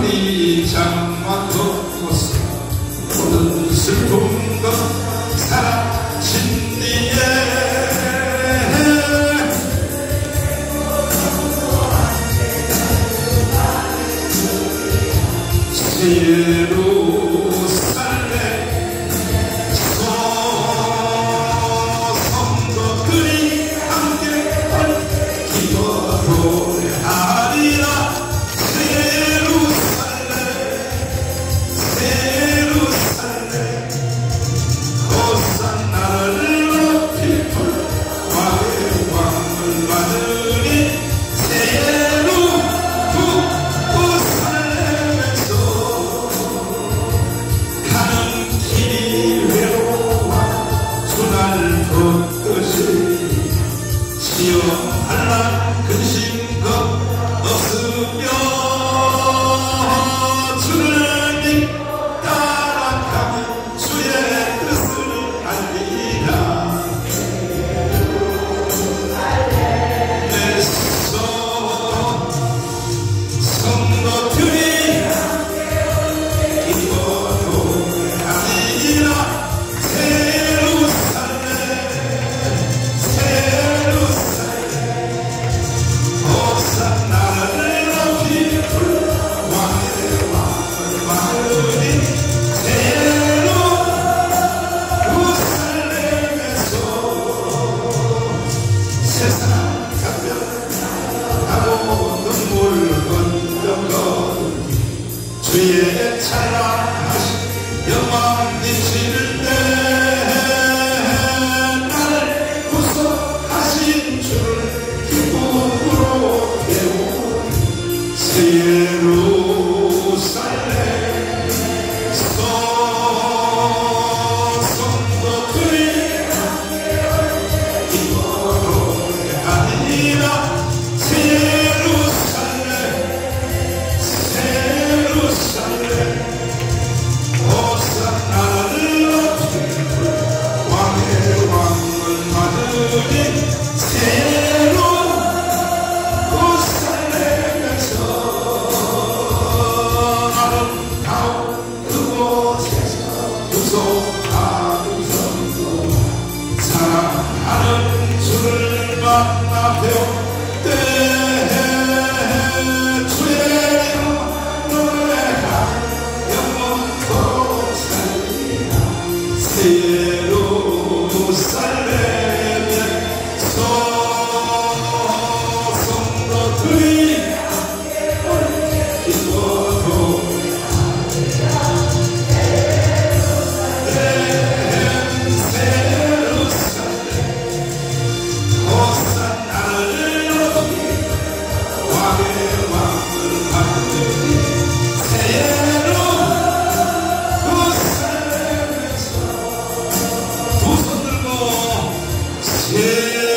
우리 장막도 모든 슬픔도 사라진니에 예루살렘 성도들이 함께 기도 노래하리라. 예루살렘 호산나를 높이 불 왕의 왕을 받으니 새 예루살렘에서 가는 길이 외로워 주날 걷듯이 시험 한란 근심것 없으며 주를 따라가면 주의 뜻을 알리라. 내 성도들이 기도 노래하리라. 호산나를 높이 불 왕의 왕을 받으니 새 예루살렘에서 세상 가변하고 눈물 건져거 주의 찬란하신 영광 비칠 때 나를 구속하신 주를 기쁨으로 배우니 새 예루살렘 성도들이 기도 노래하리라. 새 예루살렘 호산나를 높이 불 왕의 왕을 받으니 새 예루살렘에서 아름다운 그곳에서 구속하는 성도 사랑하는 주를 만나 배울 때 주의 이름 노래하 영원토록 살리라. 새 예루살렘에 성도들이 기도 노래하리라. 새 예루살렘 호산나를 높이 왕의 왕을 받으니 새 예루살렘에서 두 손 들고 새